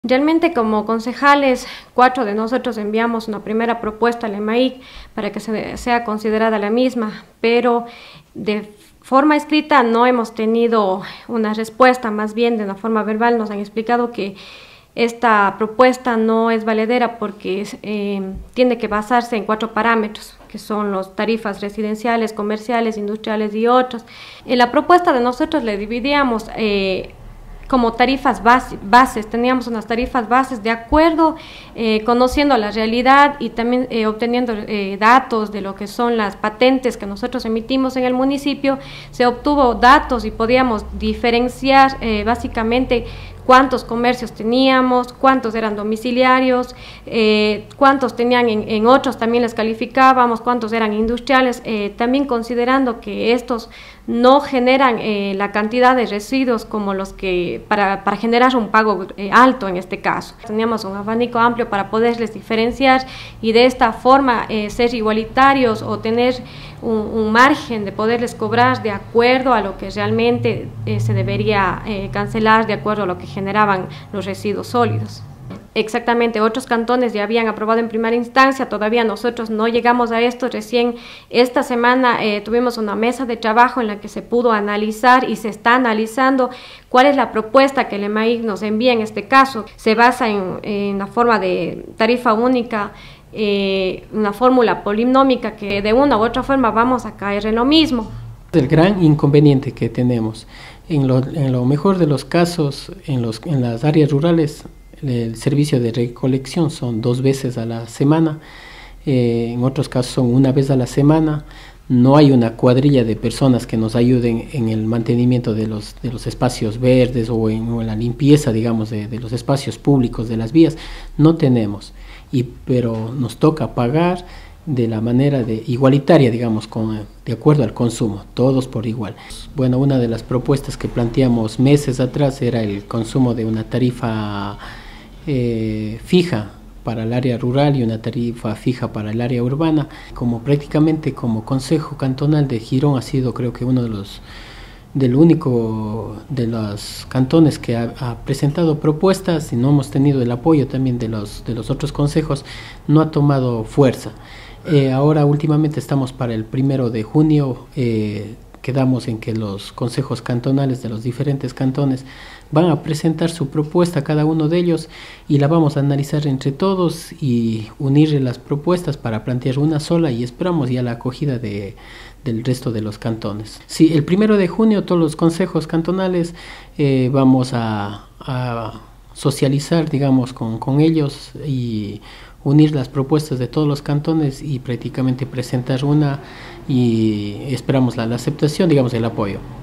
Realmente como concejales, 4 de nosotros enviamos una primera propuesta al EMAIC para que sea considerada la misma, pero de forma escrita no hemos tenido una respuesta, más bien de una forma verbal nos han explicado que esta propuesta no es valedera porque tiene que basarse en 4 parámetros, que son las tarifas residenciales, comerciales, industriales y otros. En la propuesta de nosotros le dividíamos como tarifas bases, teníamos unas tarifas bases de acuerdo, conociendo la realidad y también obteniendo datos de lo que son las patentes que nosotros emitimos en el municipio. Se obtuvo datos y podíamos diferenciar básicamente cuántos comercios teníamos, cuántos eran domiciliarios, cuántos tenían en otros, también les calificábamos, cuántos eran industriales, también considerando que estos no generan la cantidad de residuos como los que para generar un pago alto en este caso. Teníamos un abanico amplio para poderles diferenciar y de esta forma ser igualitarios o tener un margen de poderles cobrar de acuerdo a lo que realmente se debería cancelar, de acuerdo a lo que generaban los residuos sólidos. Exactamente, otros cantones ya habían aprobado en primera instancia, todavía nosotros no llegamos a esto. Recién esta semana tuvimos una mesa de trabajo en la que se pudo analizar y se está analizando cuál es la propuesta que el EMAIC nos envía en este caso. Se basa en la forma de tarifa única, una fórmula polinómica que de una u otra forma vamos a caer en lo mismo. El gran inconveniente que tenemos, en lo mejor de los casos, en las áreas rurales, el servicio de recolección son 2 veces a la semana, en otros casos son 1 vez a la semana. No hay una cuadrilla de personas que nos ayuden en el mantenimiento de los espacios verdes o en la limpieza, digamos, de los espacios públicos, de las vías. No tenemos, pero nos toca pagar de la manera igualitaria, digamos, de acuerdo al consumo, todos por igual. Bueno, una de las propuestas que planteamos meses atrás era el consumo de una tarifa fija para el área rural y una tarifa fija para el área urbana. Prácticamente como Consejo Cantonal de Girón ha sido, creo que uno del único de los cantones que ha presentado propuestas, y no hemos tenido el apoyo también de los otros consejos, no ha tomado fuerza. Ahora últimamente estamos para el 1 de junio, quedamos en que los consejos cantonales de los diferentes cantones van a presentar su propuesta, cada uno de ellos, y la vamos a analizar entre todos y unir las propuestas para plantear una sola, y esperamos ya la acogida del resto de los cantones. Sí, el 1 de junio todos los consejos cantonales vamos a socializar, digamos, con ellos y unir las propuestas de todos los cantones y prácticamente presentar una, y esperamos la aceptación, digamos, el apoyo.